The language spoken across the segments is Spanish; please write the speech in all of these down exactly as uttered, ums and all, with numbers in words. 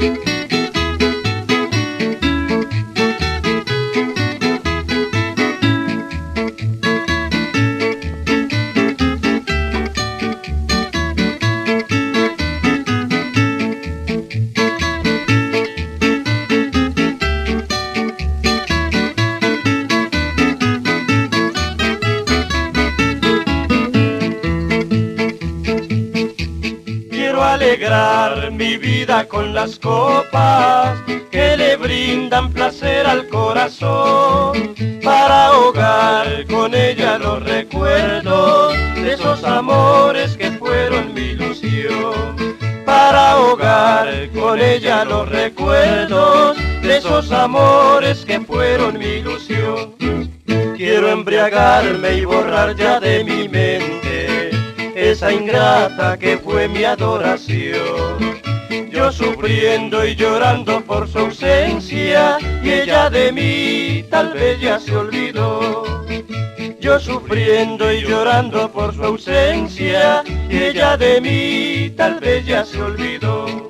Alegrar mi vida con las copas que le brindan placer al corazón, para ahogar con ella los recuerdos de esos amores que fueron mi ilusión, para ahogar con ella los recuerdos de esos amores que fueron mi ilusión. Quiero embriagarme y borrar ya de mi mente esa ingrata que fue mi adoración. Yo sufriendo y llorando por su ausencia, y ella de mí tal vez ya se olvidó. Yo sufriendo y llorando por su ausencia, y ella de mí tal vez ya se olvidó.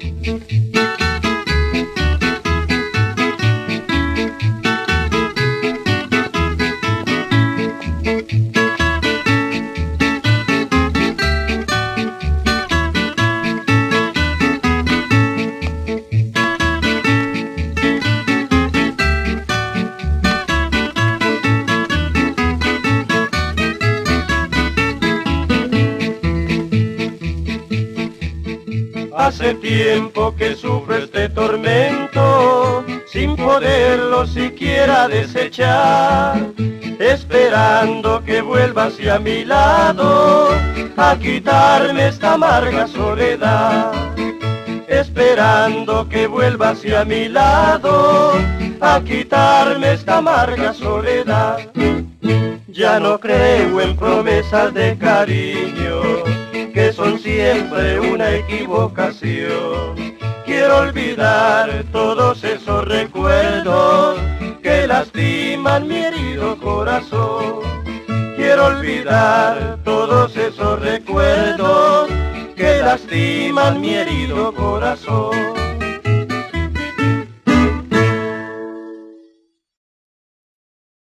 Hace tiempo que sufro este tormento, sin poderlo siquiera desechar, esperando que vuelva hacia mi lado, a quitarme esta amarga soledad. Esperando que vuelva hacia mi lado, a quitarme esta amarga soledad. Ya no creo en promesas de cariño, que son siempre una equivocación. Quiero olvidar todos esos recuerdos que lastiman mi herido corazón. Quiero olvidar todos esos recuerdos que lastiman mi herido corazón.